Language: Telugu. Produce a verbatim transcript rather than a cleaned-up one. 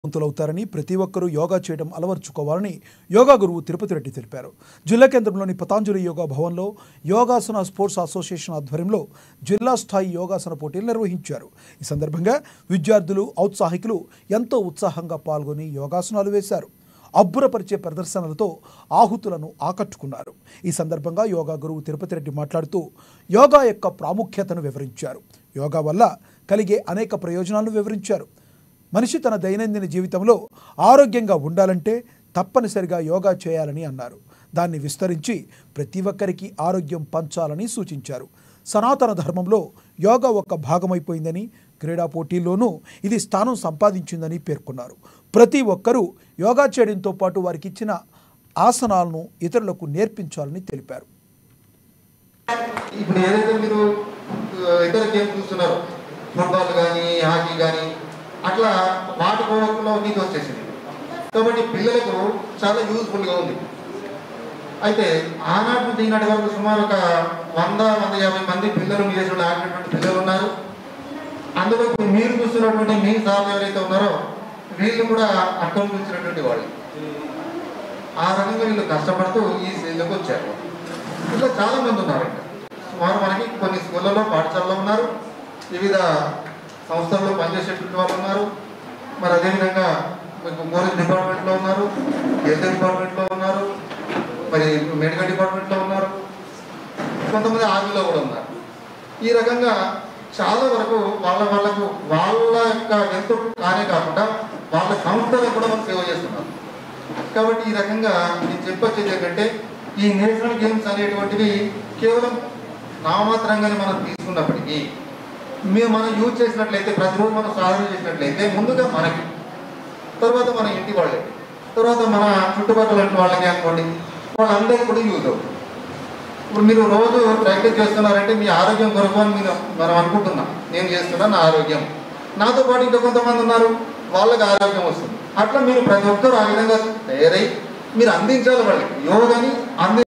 వంతులవుతారని ప్రతి ఒక్కరూ యోగా చేయడం అలవర్చుకోవాలని యోగా గురువు తిరుపతి రెడ్డి తెలిపారు. జిల్లా కేంద్రంలోని పతాంజలి యోగా భవన్లో యోగాసన స్పోర్ట్స్ అసోసియేషన్ ఆధ్వర్యంలో జిల్లా స్థాయి యోగాసన పోటీలు నిర్వహించారు. ఈ సందర్భంగా విద్యార్థులు ఔత్సాహికులు ఎంతో ఉత్సాహంగా పాల్గొని యోగాసనాలు వేశారు. అబ్బురపరిచే ప్రదర్శనలతో ఆహుతులను ఆకట్టుకున్నారు. ఈ సందర్భంగా యోగా గురువు తిరుపతి రెడ్డి మాట్లాడుతూ యోగా యొక్క ప్రాముఖ్యతను వివరించారు. యోగా వల్ల కలిగే అనేక ప్రయోజనాలను వివరించారు. మనిషి తన దైనందిన జీవితంలో ఆరోగ్యంగా ఉండాలంటే తప్పనిసరిగా యోగా చేయాలని అన్నారు. దాన్ని విస్తరించి ప్రతి ఒక్కరికి ఆరోగ్యం పంచాలని సూచించారు. సనాతన ధర్మంలో యోగా ఒక భాగమైపోయిందని, క్రీడా పోటీల్లోనూ ఇది స్థానం సంపాదించిందని పేర్కొన్నారు. ప్రతి ఒక్కరూ యోగా చేయడంతో పాటు వారికి ఇచ్చిన ఆసనాలను ఇతరులకు నేర్పించాలని తెలిపారు. ఇప్పుడు ఏదైతే మీరు ఇతర గేమ్స్ చూస్తున్నారో, ఫుట్బాల్ కానీ హాకీ కానీ, అట్లా వాటి కోవలో నీకు వచ్చేసింది కాబట్టి పిల్లలకు చాలా యూజ్ఫుల్గా ఉంది. అయితే ఆనాటి నుంచి ఈనాటి వరకు సుమారు ఒక వంద వంద యాభై మంది పిల్లలు మీ దేశంలో ఆడినటువంటి పిల్లలు ఉన్నారు. అందులో మీరు చూస్తున్నటువంటి మీ సార్ ఎవరైతే ఉన్నారో వీళ్ళు కూడా అర్థం చూసినటువంటి వాళ్ళు. ఆ రకంగా వీళ్ళు కష్టపడుతూ ఈ స్టేజ్లోకి వచ్చారు. ఇట్లా చాలా మంది ఉన్నారు. సుమారు మనకి కొన్ని స్కూళ్ళలో పాఠశాలలో ఉన్నారు, వివిధ సంస్థల్లో పనిచేసేటువంటి వాళ్ళు ఉన్నారు. మరి అదేవిధంగా మీకు పోలీస్ డిపార్ట్మెంట్లో ఉన్నారు, హెల్త్ డిపార్ట్మెంట్లో ఉన్నారు, మరి మెడికల్ డిపార్ట్మెంట్లో ఉన్నారు, కొంతమంది ఆర్మీలో కూడా ఉన్నారు. ఈ రకంగా చాలా వరకు వాళ్ళ వాళ్ళకు వాళ్ళ యొక్క హెల్త్ కానే కాకుండా వాళ్ళ సంస్థలకు కూడా మనం సేవ చేస్తున్నారు. కాబట్టి ఈ రకంగా నేను చెప్పొచ్చేది ఏంటంటే ఈ నేషనల్ గేమ్స్ అనేటువంటివి కేవలం నామాత్రంగానే మనం తీసుకున్నప్పటికీ మేము మనం యూజ్ చేసినట్లయితే, ప్రతిరోజు మనం సాధన చేసినట్లయితే ముందుగా మనకి, తర్వాత మన ఇంటి వాళ్ళకి, తర్వాత మన చుట్టుపక్కల వాళ్ళకి అనుకోండి, వాళ్ళందరికీ కూడా యూజ్ అవుతుంది. ఇప్పుడు మీరు రోజు ప్రాక్టీస్ చేస్తున్నారంటే మీ ఆరోగ్యం కొరకు అని మీరు మనం అనుకుంటున్నాం. నేను చేస్తున్నాను నా ఆరోగ్యం, నాతో పాటు ఇంకా కొంతమంది ఉన్నారు వాళ్ళకి ఆరోగ్యం వస్తుంది. అట్లా మీరు ప్రతి ఒక్కరు ఆ విధంగా తయారై మీరు అందించాలి వాళ్ళకి యోగాని అంది